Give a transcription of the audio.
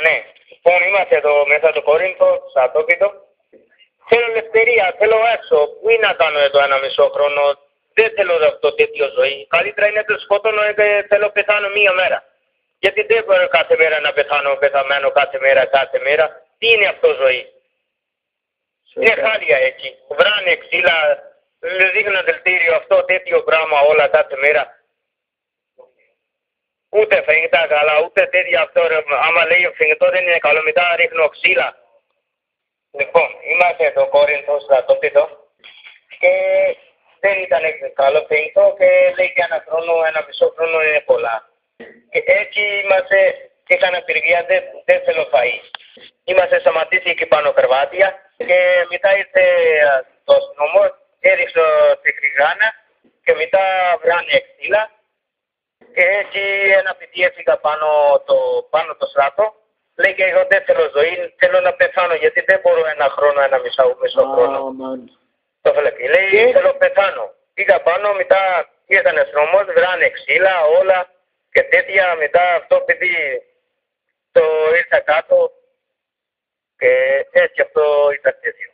Ναι, λοιπόν είμαστε μέσα στο Κόρινθο, σαν το πίτο. Θέλω ελευθερία, θέλω έξω. Πού είναι να κάνω εδώ ένα μισό χρόνο. Δεν θέλω αυτό τέτοιο ζωή. Καλύτερα είναι το σκότωνο και θέλω πεθάνω μία μέρα. Γιατί δεν μπορώ κάθε μέρα να πεθάνω, πεθαμένο κάθε μέρα. Τι είναι αυτό ζωή. Είναι χάλια εκεί. Βράνε ξύλα, δείχνουν δελτήριο αυτό τέτοιο πράγμα όλα κάθε μέρα. Ούτε φαγητά καλά, ούτε τέτοια αυτό. Άμα λέει φαγητό δεν είναι καλό, μετά ρίχνω ξύλα. Λοιπόν, είμαστε στο Κόρινθο, στρατόπεδο και δεν ήταν καλό φαγητό και λέει και ένα μισό χρόνο είναι πολλά. Και έτσι είμαστε, είχαν απεργία, δεν θέλω φαΐ. Είμαστε σταματήσει εκεί πάνω κρεβάτια και μετά ήρθε το αστυνομός, έριξε τη κρυγάνα και μετά βράνε ξύλα. Και έτσι ένα παιδί έφυγα πάνω το στράτο. Λέει και εγώ δεν θέλω ζωή, θέλω να πεθάνω γιατί δεν μπορώ ένα χρόνο, ένα μισό χρόνο. Το φλεπί. Λέει θέλω πεθάνω. Πήγα πάνω, μετά ήρθαν αστυνομός, βράνε ξύλα, όλα και τέτοια. Μετά αυτό παιδί το ήρθα κάτω και έτσι αυτό ήταν τέτοιο.